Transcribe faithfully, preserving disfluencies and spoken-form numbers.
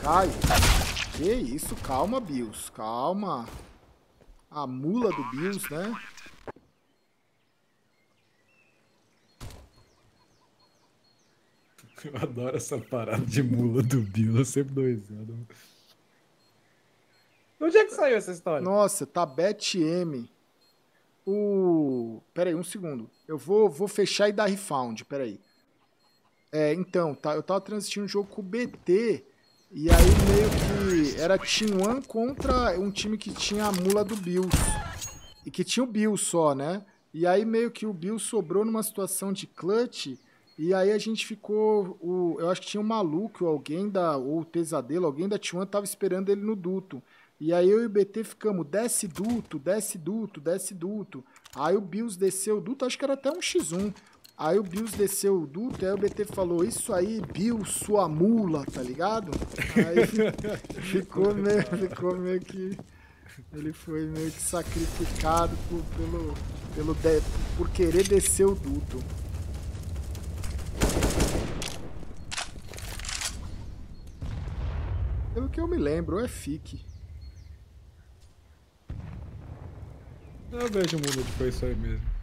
cai. Que isso, calma, Bills, calma. A mula do Bills, né? Eu adoro essa parada de mula do Bill, eu sempre dou risada. Onde é que saiu essa história? Nossa, tá Bet M. O... Pera aí, um segundo. Eu vou, vou fechar e dar refound, pera aí. É, então, tá, eu tava transmitindo um jogo com o B T, e aí meio que era Team One contra um time que tinha a mula do Bills. E que tinha o Bills só, né? E aí meio que o Bills sobrou numa situação de clutch, e aí a gente ficou... O, eu acho que tinha um maluco, alguém da... ou o Pesadelo, alguém da Team One tava esperando ele no duto. E aí eu e o B T ficamos, desce duto, desce duto, desce duto. Aí o Bills desceu o duto, acho que era até um xis um. Aí o Bills desceu o duto, aí o B T falou, isso aí, Bills, sua mula, tá ligado? Aí ficou meio, ficou meio que... Ele foi meio que sacrificado por, pelo, pelo de, por querer descer o duto. Pelo que eu me lembro, é F I C. Eu vejo o mundo que foi isso aí mesmo.